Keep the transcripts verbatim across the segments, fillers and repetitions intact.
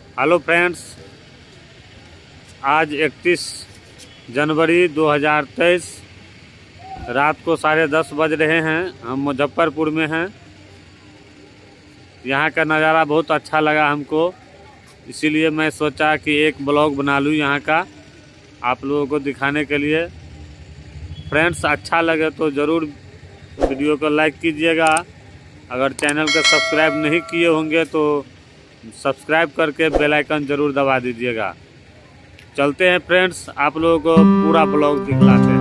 Hello friends, आज इकतीस जनवरी दो हज़ार तेईस रात को साढ़े दस बज रहे हैं। हम मुजफ्फरपुर में हैं। यहाँ का नज़ारा बहुत अच्छा लगा हमको, इसीलिए मैं सोचा कि एक ब्लॉग बना लूँ यहाँ का आप लोगों को दिखाने के लिए। फ्रेंड्स, अच्छा लगे तो ज़रूर वीडियो को लाइक कीजिएगा। अगर चैनल को सब्सक्राइब नहीं किए होंगे तो सब्सक्राइब करके बेल आइकन ज़रूर दबा दीजिएगा। चलते हैं फ्रेंड्स, आप लोगों को पूरा ब्लॉग दिखलाते हैं।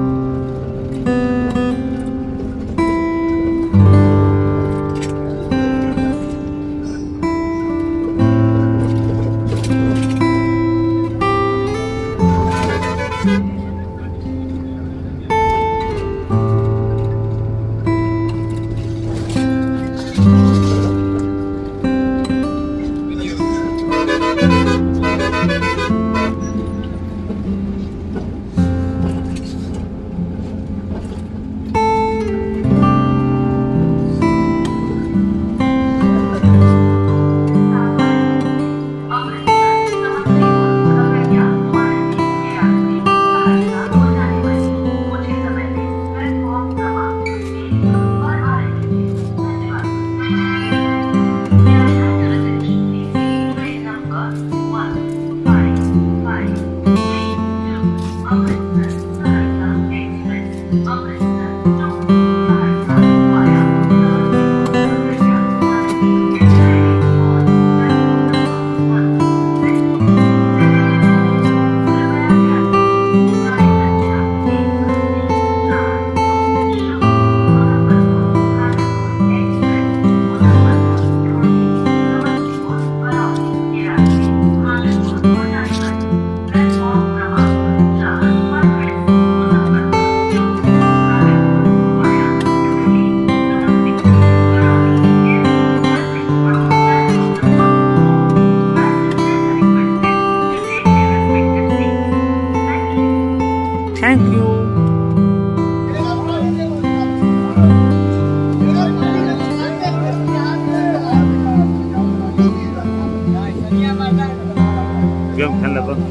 Thank you. गेम खेलने पर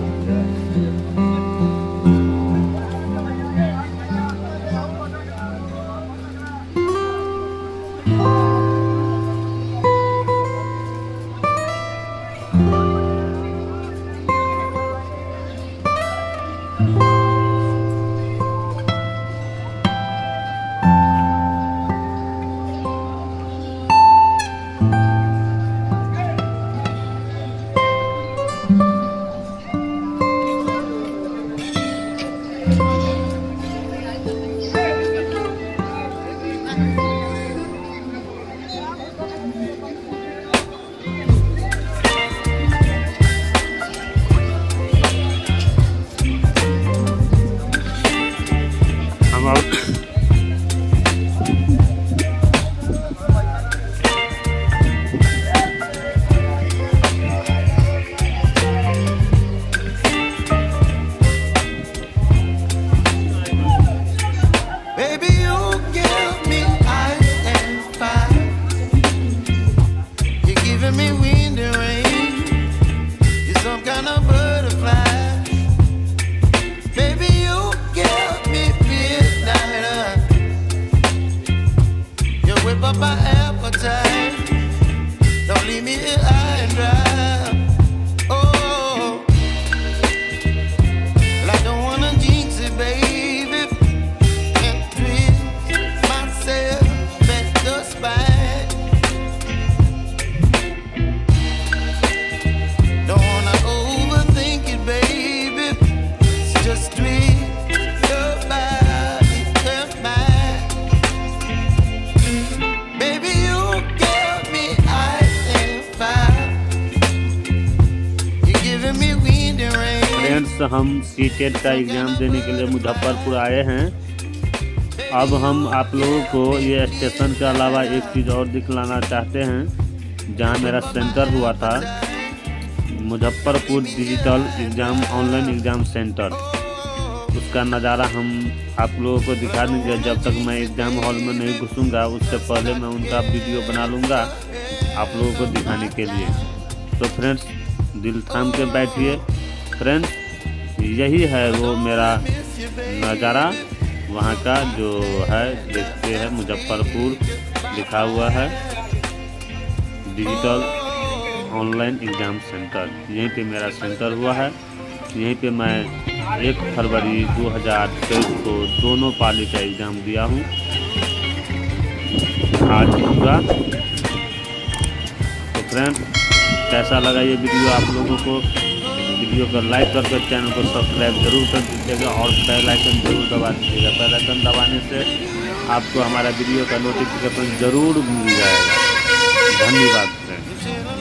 हम सी टेट का एग्ज़ाम देने के लिए मुजफ्फरपुर आए हैं। अब हम आप लोगों को ये स्टेशन के अलावा एक चीज़ और दिखलाना चाहते हैं। जहां मेरा सेंटर हुआ था, Muzaffarpur digital exam online exam centre, उसका नज़ारा हम आप लोगों को दिखा देंगे। जब तक मैं एग्ज़ाम हॉल में नहीं घुसूँगा उससे पहले मैं उनका वीडियो बना लूँगा आप लोगों को दिखाने के लिए। तो फ्रेंड्स, दिल थाम के बैठिए। फ्रेंड्स, यही है वो मेरा नज़ारा वहाँ का जो है, देखते हैं मुजफ्फरपुर लिखा हुआ है, डिजिटल ऑनलाइन एग्ज़ाम सेंटर। यहीं पे मेरा सेंटर हुआ है। यहीं पे मैं एक फरवरी दो हज़ार तेईस को दोनों पाली का एग्ज़ाम दिया हूँ। आज पूरा। तो फ्रेंड्स, कैसा लगा ये वीडियो आप लोगों को? वीडियो को लाइक करके चैनल को सब्सक्राइब जरूर कर दीजिएगा और बेल आइकन जरूर दबा दीजिएगा। बेल आइकन दबाने से आपको हमारा वीडियो का नोटिफिकेशन जरूर मिल जाएगा। धन्यवाद फ्रेंड्स।